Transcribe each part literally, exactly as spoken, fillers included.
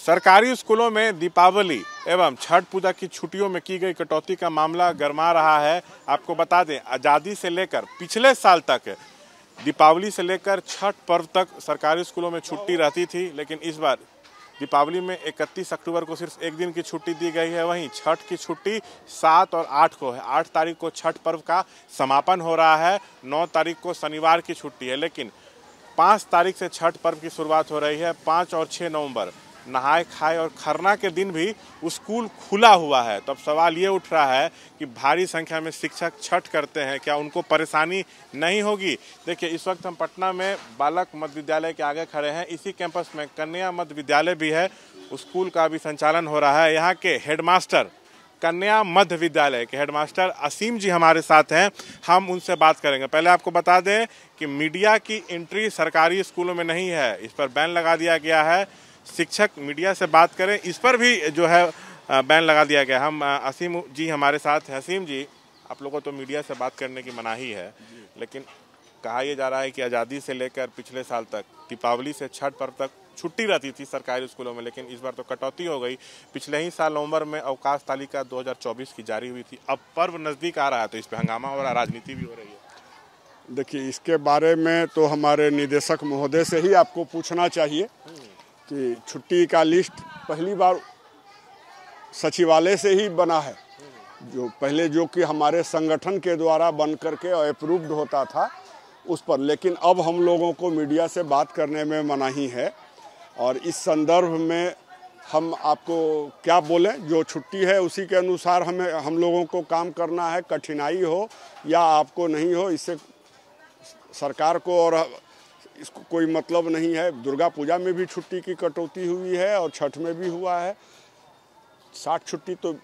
सरकारी स्कूलों में दीपावली एवं छठ पूजा की छुट्टियों में की गई कटौती का मामला गरमा रहा है। आपको बता दें, आज़ादी से लेकर पिछले साल तक दीपावली से लेकर छठ पर्व तक सरकारी स्कूलों में छुट्टी रहती थी, लेकिन इस बार दीपावली में इकतीस अक्टूबर को सिर्फ एक दिन की छुट्टी दी गई है। वहीं छठ की छुट्टी सात और आठ को है। आठ तारीख को छठ पर्व का समापन हो रहा है, नौ तारीख को शनिवार की छुट्टी है, लेकिन पाँच तारीख से छठ पर्व की शुरुआत हो रही है। पाँच और छः नवंबर नहाए खाए और खरना के दिन भी स्कूल खुला हुआ है। तो अब सवाल ये उठ रहा है कि भारी संख्या में शिक्षक छठ करते हैं, क्या उनको परेशानी नहीं होगी? देखिए, इस वक्त हम पटना में बालक मध्य विद्यालय के आगे खड़े हैं। इसी कैंपस में कन्या मध्य विद्यालय भी है, स्कूल का भी संचालन हो रहा है। यहाँ के हेडमास्टर, कन्या मध्य विद्यालय के हेडमास्टर असीम जी हमारे साथ हैं, हम उनसे बात करेंगे। पहले आपको बता दें कि मीडिया की एंट्री सरकारी स्कूलों में नहीं है, इस पर बैन लगा दिया गया है। शिक्षक मीडिया से बात करें, इस पर भी जो है बैन लगा दिया गया। हम असीम जी हमारे साथ हैं। असीम जी, आप लोगों को तो मीडिया से बात करने की मनाही है, लेकिन कहा यह जा रहा है कि आज़ादी से लेकर पिछले साल तक दीपावली से छठ पर्व तक छुट्टी रहती थी सरकारी स्कूलों में, लेकिन इस बार तो कटौती हो गई। पिछले ही साल नवंबर में अवकाश तालिका दो हज़ार चौबीस की जारी हुई थी। अब पर्व नज़दीक आ रहा है तो इस पर हंगामा हो रहा है, राजनीति भी हो रही है। देखिए, इसके बारे में तो हमारे निदेशक महोदय से ही आपको पूछना चाहिए कि छुट्टी का लिस्ट पहली बार सचिवालय से ही बना है, जो पहले जो कि हमारे संगठन के द्वारा बन करके अप्रूव्ड होता था उस पर, लेकिन अब हम लोगों को मीडिया से बात करने में मनाही है। और इस संदर्भ में हम आपको क्या बोलें, जो छुट्टी है उसी के अनुसार हमें हम लोगों को काम करना है। कठिनाई हो या आपको नहीं हो, इससे सरकार को और इसको कोई मतलब नहीं है। दुर्गा पूजा में भी छुट्टी की कटौती हुई है और छठ में भी हुआ है। साठ छुट्टी तो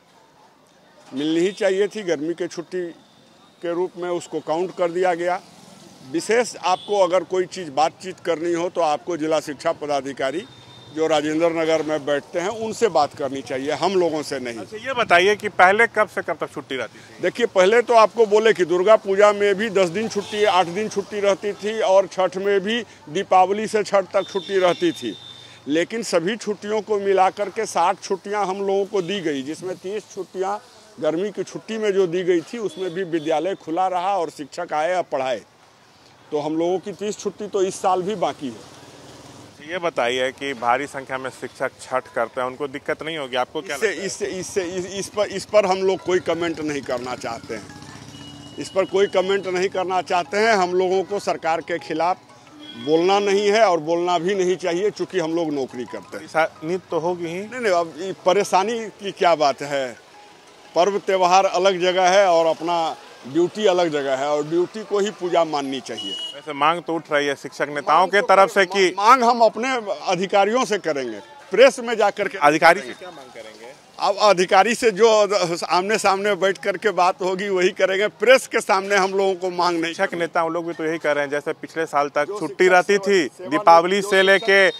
मिलनी ही चाहिए थी, गर्मी के छुट्टी के रूप में उसको काउंट कर दिया गया। विशेष आपको अगर कोई चीज़ बातचीत करनी हो तो आपको जिला शिक्षा पदाधिकारी जो राजेंद्र नगर में बैठते हैं उनसे बात करनी चाहिए, हम लोगों से नहीं। अच्छा, ये बताइए कि पहले कब से कब तक छुट्टी रहती थी? देखिए, पहले तो आपको बोले कि दुर्गा पूजा में भी दस दिन छुट्टी, आठ दिन छुट्टी रहती थी, और छठ में भी दीपावली से छठ तक छुट्टी रहती थी। लेकिन सभी छुट्टियों को मिलाकर के साठ छुट्टियाँ हम लोगों को दी गई, जिसमें तीस छुट्टियाँ गर्मी की छुट्टी में जो दी गई थी उसमें भी विद्यालय खुला रहा और शिक्षक आए और पढ़ाए। तो हम लोगों की तीस छुट्टी तो इस साल भी बाकी है। ये बताइए कि भारी संख्या में शिक्षक छठ करते हैं, उनको दिक्कत नहीं होगी? आपको क्या लगता है? इससे इससे इस, इस पर इस पर हम लोग कोई कमेंट नहीं करना चाहते हैं। इस पर कोई कमेंट नहीं करना चाहते हैं। हम लोगों को सरकार के खिलाफ बोलना नहीं है और बोलना भी नहीं चाहिए, चूँकि हम लोग नौकरी करते हैं। नींद तो होगी ही। नहीं नहीं, अब परेशानी की क्या बात है। पर्व त्यौहार अलग जगह है और अपना ड्यूटी अलग जगह है, और ड्यूटी को ही पूजा माननी चाहिए। वैसे मांग तो उठ रही है शिक्षक नेताओं के तरफ से कि मांग हम अपने अधिकारियों से करेंगे, प्रेस में जाकर के। अधिकारी से क्या मांग करेंगे? अब अधिकारी से जो आमने सामने बैठ करके बात होगी वही करेंगे। प्रेस के सामने हम लोगों को मांग नहीं। शिक्षक नेता लोग भी तो यही कर रहे हैं, जैसे पिछले साल तक छुट्टी रहती थी दीपावली से लेके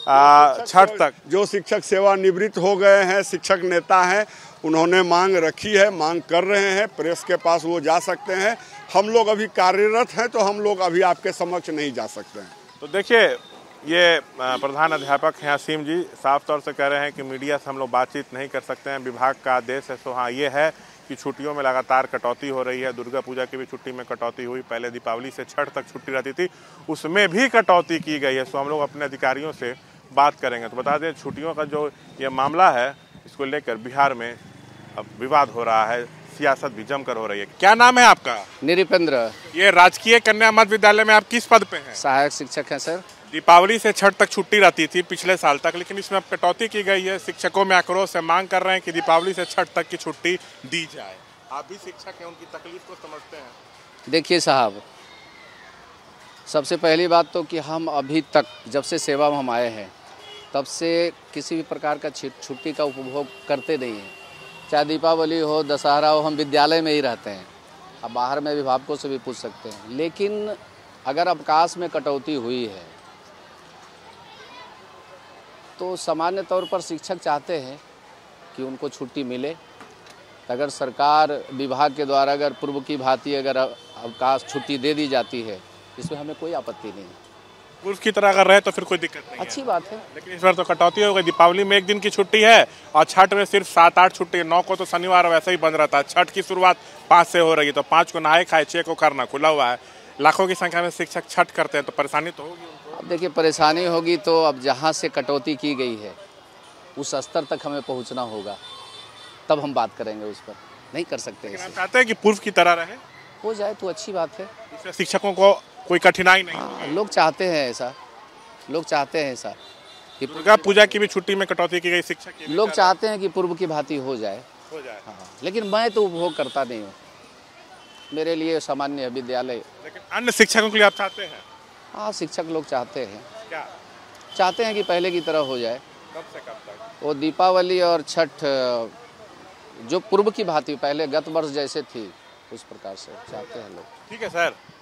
छठ तक। जो शिक्षक सेवानिवृत्त हो गए हैं, शिक्षक नेता हैं, उन्होंने मांग रखी है, मांग कर रहे हैं, प्रेस के पास वो जा सकते हैं। हम लोग अभी कार्यरत हैं तो हम लोग अभी आपके समक्ष नहीं जा सकते हैं। तो देखिए, ये प्रधान अध्यापक हैं असीम जी, साफ तौर से कह रहे हैं कि मीडिया से हम लोग बातचीत नहीं कर सकते हैं, विभाग का आदेश है। सो हाँ, ये है कि छुट्टियों में लगातार कटौती हो रही है। दुर्गा पूजा की भी छुट्टी में कटौती हुई, पहले दीपावली से छठ तक छुट्टी रहती थी, उसमें भी कटौती की गई है। सो हम लोग अपने अधिकारियों से बात करेंगे। तो बता दें, छुट्टियों का जो ये मामला है, इसको लेकर बिहार में अब विवाद हो रहा है, सियासत भी जमकर हो रही है। क्या नाम है आपका? निरिपेंद्र। ये राजकीय कन्या मध्य विद्यालय में आप किस पद पे हैं? सहायक शिक्षक हैं सर। दीपावली से छठ तक छुट्टी रहती थी पिछले साल तक, लेकिन इसमें अब कटौती की गई है। शिक्षकों में आक्रोश है, मांग कर रहे हैं कि दीपावली से छठ तक की छुट्टी दी जाए। आप भी शिक्षक हैं, उनकी तकलीफ को समझते हैं? देखिए साहब, सबसे पहली बात तो कि हम अभी तक जब से सेवा में हम आए हैं तब से किसी भी प्रकार का छुट्टी का उपभोग करते नहीं हैं। चाहे दीपावली हो, दशहरा हो, हम विद्यालय में ही रहते हैं। अब बाहर में अभिभावकों से भी पूछ सकते हैं। लेकिन अगर अवकाश में कटौती हुई है तो सामान्य तौर पर शिक्षक चाहते हैं कि उनको छुट्टी मिले। अगर सरकार विभाग के द्वारा अगर पूर्व की भांति अगर अवकाश छुट्टी दे दी जाती है, इसमें हमें कोई आपत्ति नहीं है। पूर्व की तरह अगर रहे तो फिर कोई दिक्कत नहीं है। अच्छी बात है। लेकिन इस बार तो कटौती हो गई। दीपावली में एक दिन की छुट्टी है और छठ में सिर्फ सात आठ छुट्टी है। नौ को तो शनिवार वैसे ही बंद रहता है। छठ की शुरुआत पाँच से हो रही है, तो पाँच को नहाए खाए, छः को करना खुला हुआ है। लाखों की संख्या में शिक्षक छठ करते हैं, तो परेशानी तो होगी उनको। अब देखिए, परेशानी होगी तो अब जहाँ से कटौती की गई है उस स्तर तक हमें पहुँचना होगा, तब हम बात करेंगे उस पर। नहीं कर सकते लेकिन ऐसे। आप चाहते हैं कि पूर्व की तरह रहे, हो जाए तो अच्छी बात है। इससे शिक्षकों को कोई कठिनाई नहीं। हाँ, लोग चाहते हैं ऐसा, लोग चाहते हैं ऐसा कि दुर्गा पूजा की भी छुट्टी में कटौती की गई, शिक्षक की भी लोग चाहते हैं कि पूर्व की भांति हो जाए। हो जाए। हाँ, लेकिन मैं तो उपभोग करता नहीं हूँ। मेरे लिए सामान्य विद्यालय। लेकिन अन्य शिक्षकों के लिए आप चाहते हैं? हाँ, शिक्षक लोग चाहते हैं, क्या चाहते हैं कि पहले की तरह हो जाए। कब से कब तक? वो दीपावली और छठ जो पूर्व की भांति पहले गत वर्ष जैसे थी उस प्रकार से चाहते हैं लोग। ठीक है सर,